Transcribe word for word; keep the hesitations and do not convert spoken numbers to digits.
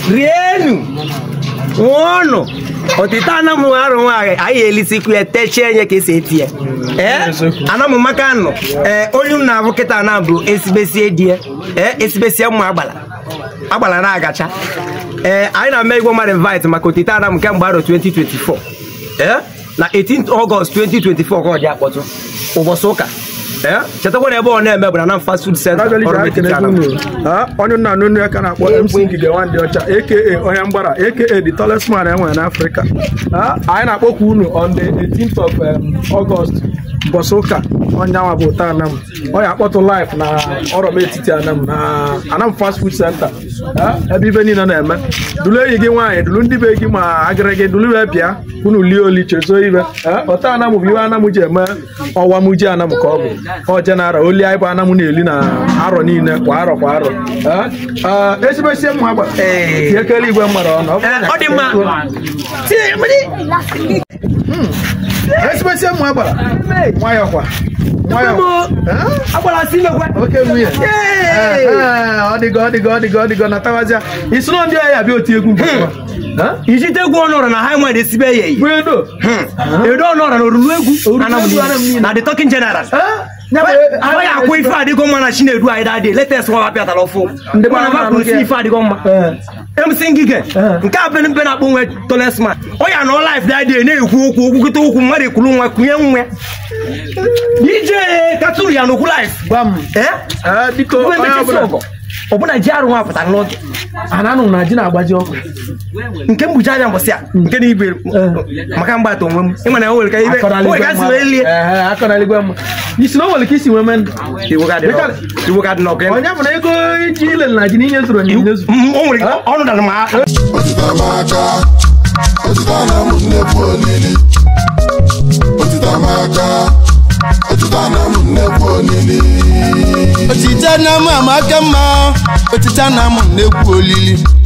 rienu wono otita na mu aru wa ayi elisiku e teche enye ke se tie eh ana mu maka no eh onyu na abukita na bro esibesi edie eh esibesi mu agbala agbala na agacha eh ayi na me igwo ma invite maka otita na mu ke mgbaro twenty twenty-four eh na eighteenth August twenty twenty-four ko dia akpoto obosoka eh cheta ko na ebe on eme bra na fast food center ah onye na nunu ya kana akpo M C Ngige Nwande Ocha aka onye mgbara aka the tallest man enwe na Africa ah anyị na-akpọkwa unu on the eighteenth of um, August bosoka onyawa bụ taa nam ọ ya akpọtụ live na ọrọm etiti anam na anam fast food center ah ebe ibe niile na-eme dulu eyi gị nwaanyị dulu ndị be gị ma agịrị gị dulu wee bịa unu lie oli chezo ibe ah ọta anam bụ iwe anam ji eme ọwa m ji anam ka ọ bụ ọ jenara oli anyị bụ anam na-eli na arọ niile kwa arọ kwa arọ ah esibesi m agba eh ekele igwe mmadụ ọnụ ọ dị mma esibesi m agba nwayọ kwa nwayọ agbala si mekwa oke nwunye ọ dịgo ọ dịgo ọ dịgo ọ dịgo na tawazia isi na ndị ọya bịa oti egwu ijite egwu ọnọrọ na ha nwere esibe ya yi edo edo ọnọrọ na orulu egwu na the talking general ọ ya akwụ ife adịgo mma na Chinedu anyị dadị latest nwa bapịatara ọfụ ndị mana mapụrụ si ife adịgo mma M C Ngige nke a bene mbe na-akpọ nwe tolesma ọ ya na life dadị na-ekwu okwu okwukịta okwu mmadụ ekwuru nwa kunye nwe ije katụrụ ya n'okwu life gwa m eh dịka ọ bụ na ji arụ nwa pụtara n'oge ananụ na ji na-agbaji ọkụ nke mbuji anya mbọsị a nke na igwe maka mgbata onwe m ịma na o nwere ka ibe o ga si wee lie eh akọnaligwe m isi na o nwere ka isi nwee men iwu ga dị iwu ga dị n'ọkụ onye bụ na ego iji ile na ji n'inye zuru onye nyezu o nwere ọnụ dara ma otita maka otita na mu nnebu olili otita maka otita na mu nnebu olili otita na mu amaka mma otita na mu nnebu olili